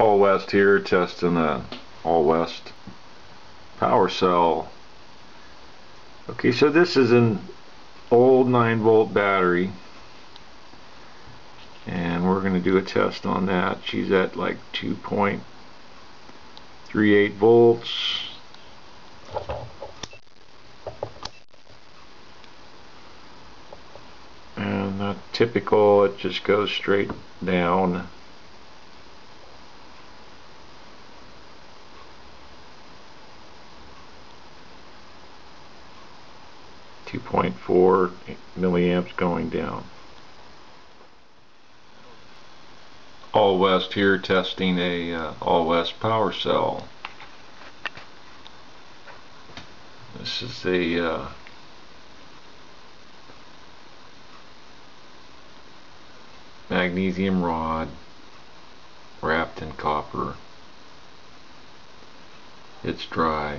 Allwest here, testing a Allwest power cell. Okay, so this is an old 9-volt battery, and we're going to do a test on that. She's at like 2.38 volts. And not typical, it just goes straight down. .4 milliamps going down. Allwest here, testing a Allwest power cell. This is a magnesium rod wrapped in copper. It's dry.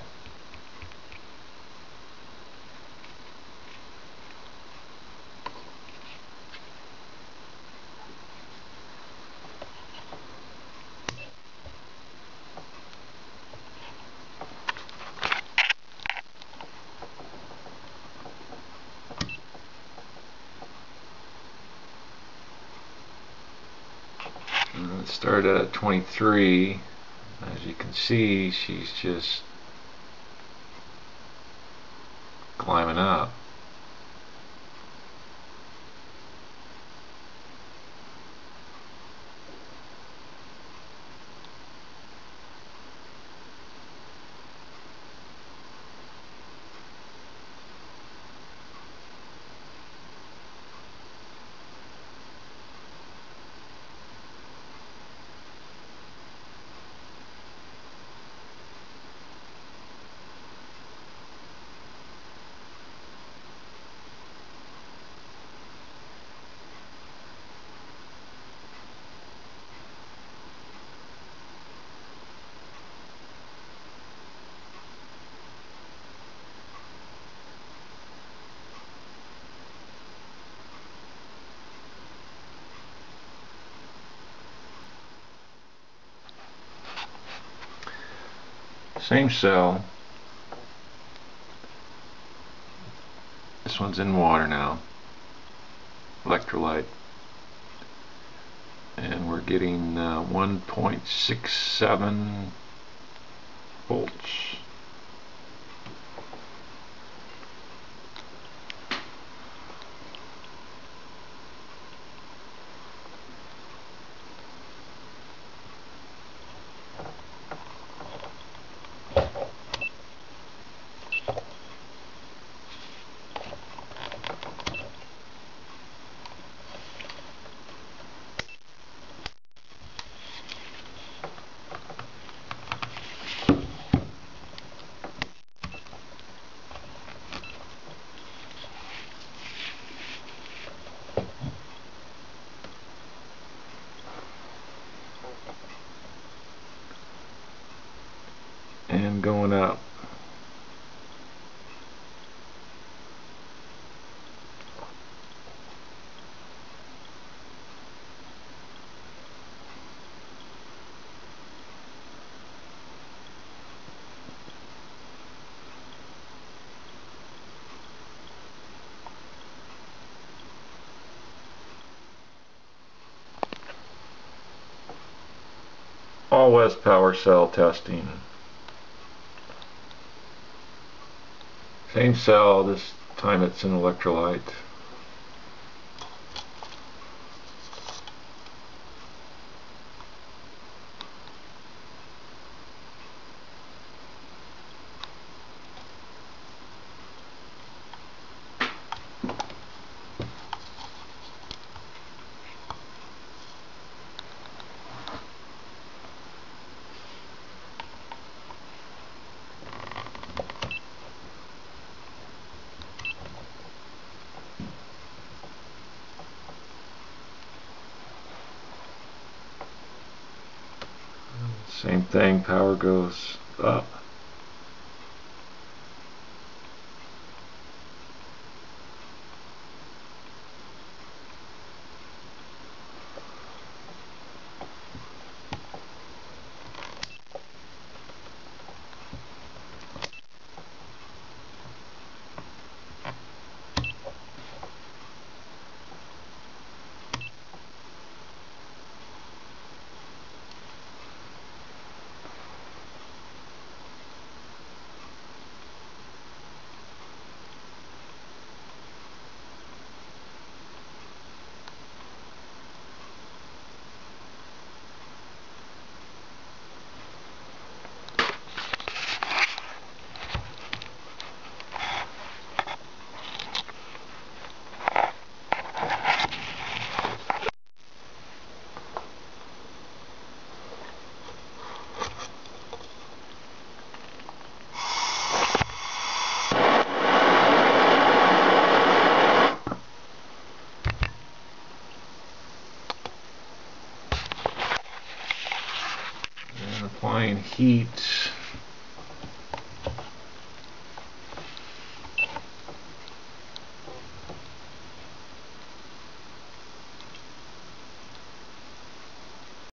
It started at 23. As you can see, she's just climbing up. Same cell. This one's in water now. Electrolyte. And we're getting 1.67 volts. And going up. Allwest power cell testing. Same cell, this time it's an electrolyte. Same thing, power goes up. applying heat.